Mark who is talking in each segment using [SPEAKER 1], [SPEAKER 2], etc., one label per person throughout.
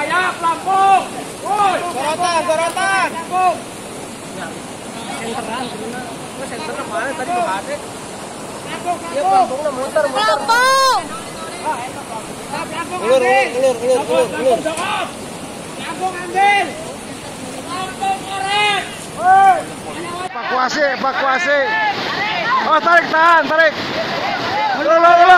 [SPEAKER 1] Sayap Lampung. Woi.
[SPEAKER 2] Sorotan.
[SPEAKER 1] Lampung.
[SPEAKER 2] Senteran. Senter kemana tadi kemana?
[SPEAKER 1] Lampung.
[SPEAKER 2] Iya Lampung muter.
[SPEAKER 3] Lampung.
[SPEAKER 1] Ulur. Lampung ambil. Lampung korek. Woi.
[SPEAKER 4] Evakuasi. Oh, tarik. Ulur.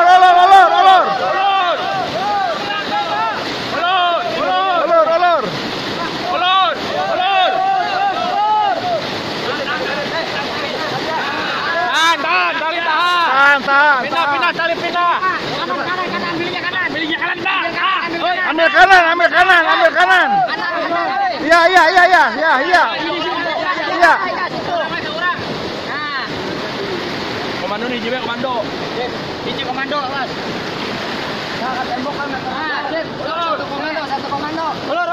[SPEAKER 4] Tahan.
[SPEAKER 1] Pindah. Kanan, pilihnya kanan, Pak.
[SPEAKER 4] Ambil kanan. Iya.
[SPEAKER 1] Komando nih, Jibe komando. Ini komando, Mas.
[SPEAKER 2] Nah, tembok kan. Satu komando.
[SPEAKER 1] Ulur.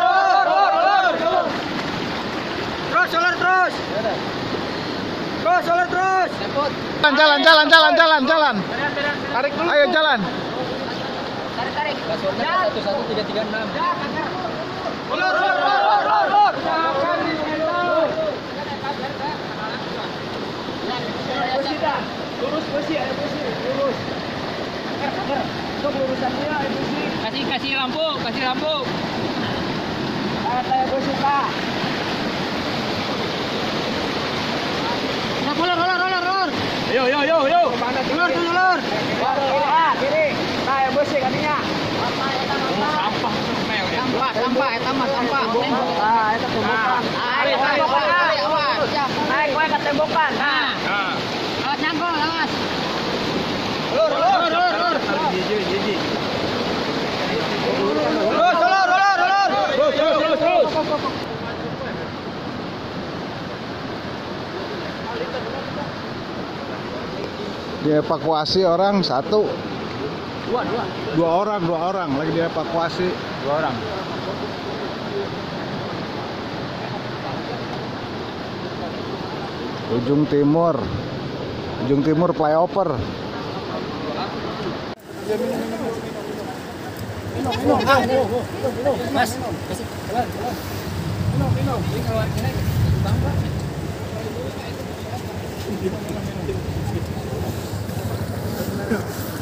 [SPEAKER 1] Terus.
[SPEAKER 4] Jalan. Tarik dulu. Ayo jalan.
[SPEAKER 2] Tarik. Passwordnya 11336.
[SPEAKER 1] Ulur. Lurus posisi, lurus. Untuk lurusannya posisi. Kasih lampu. Kayak posisi, Pak. Ulur. Yo. Mana ulur. Kiri. Kayak posisi katinya. Sampah. Ah, itu tembokan. Naik kowe ke tembokan. Nah.
[SPEAKER 3] Awas nyangkul, awas.
[SPEAKER 1] Ulur.
[SPEAKER 4] Jiji.
[SPEAKER 1] Terus.
[SPEAKER 4] Dievakuasi orang satu.
[SPEAKER 1] Dua.
[SPEAKER 4] Dua orang lagi dievakuasi.
[SPEAKER 1] 2 orang.
[SPEAKER 4] Ujung timur flyover.
[SPEAKER 2] Mas. Minum.